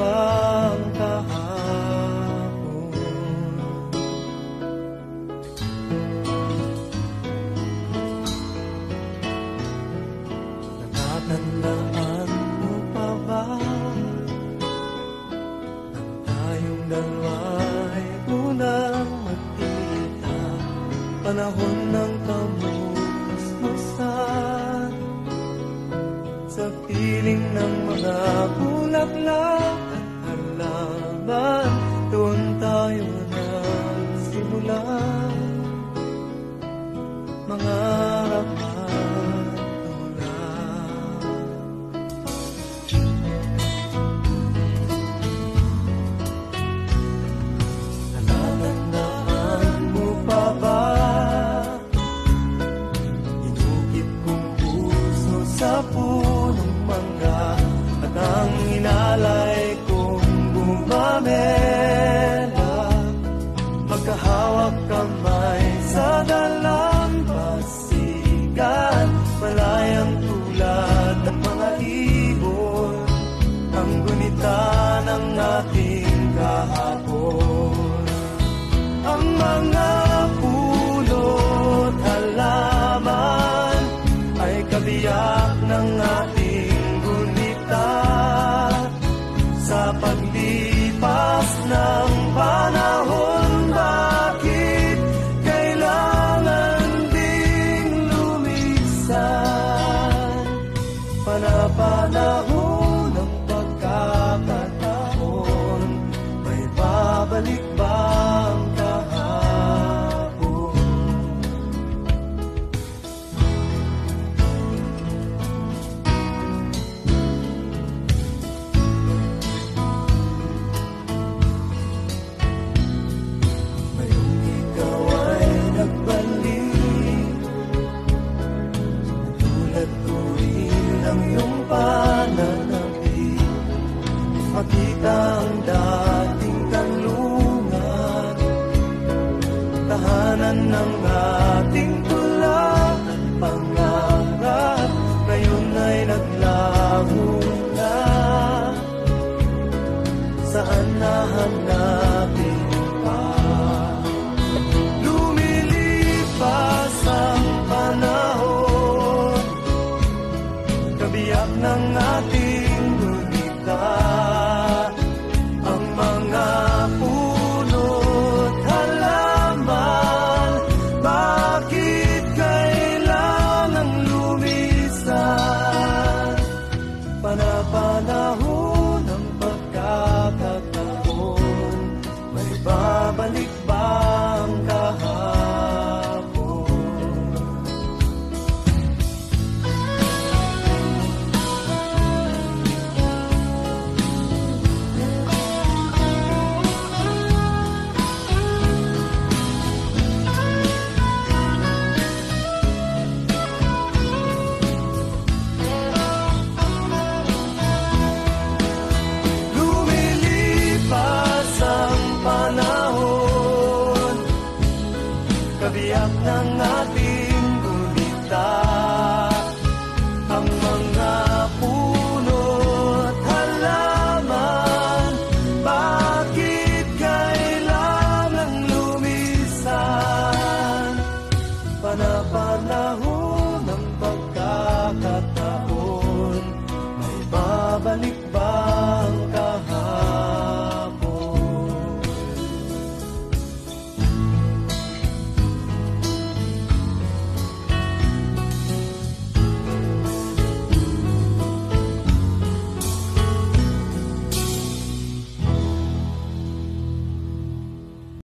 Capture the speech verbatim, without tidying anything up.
bang kahapon? Natatandaan mo pa ba nang tayong dalawa'y unang magkita, panahon ng kamusmusan, sa piling ng mga bulaklak at halaman, doon tayo nagsimula mangarap at tulad. Natatandaan mo pa ba inukit kong puso sa punong mangga, at ang inalay kong bumamela, magkahawak kamay sa dalampasigan, malayang tulad ng mga ibon, ang gunita ng ating kahapon. Ang mga pulot halaman ay kabiyak ng ating gunita, sa paglipas ng panahon, bakit kailangan ding lumisan? Panapanahon ng pagkakataon, may babalik bang kahapon? Ngayong ikaw ay nagbalik, tulad ko rin ang iyong pananabik, makita ang dating kanlungan, tahanan ng ating tula at pangarap, ngayon ay naglaho na. Saan nahanap